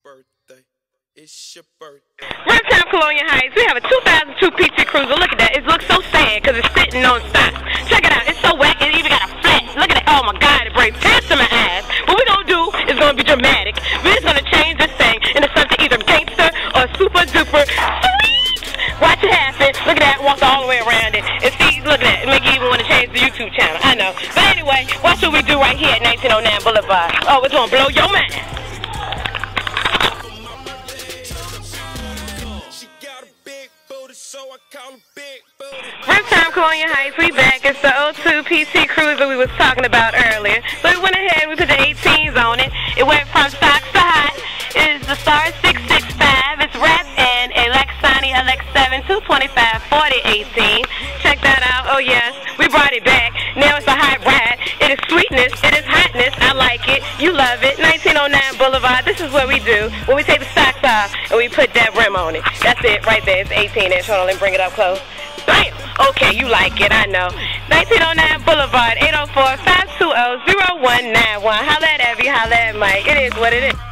birthday. It's your birthday. Reptime Colonial Heights. We have a 2002 PT Cruiser. Look at that. It looks so sad because it's sitting on stocks. Check it out. It's so wet. It even got a flat. Look at it. Oh my God. It brings tears to my eyes. What we're going to do is going to be dramatic. We're just going to change this thing into something either gangster or super duper sweet. Watch it happen. Look at that. Walk all the way around it. And see, look at that. It make you even want to change the YouTube channel. I know. But anyway, watch what we do right here at 1909 Boulevard. Oh, it's going to blow your mind. So I call it big booty. Reptime Colonial Heights, we back. It's the 02 PT Cruiser we was talking about earlier. So we went ahead and we put the 18s on it. It went from stocks to hot. It is the Star 665. It's wrapped in a Lexani LX7 225 40 18. Check that out. Oh yes, we brought it back. Now it's a hot ride. It is sweetness. It is hotness. I like it. You love it. 1909 Boulevard. This is what we do when we take the stocks off and we put that rim on it. That's it right there. It's 18-inch. Hold on, let me bring it up close. Bam! Okay, you like it, I know. 1909 Boulevard, 804-520-0191. Holla at Evie, holla at Mike. It is what it is.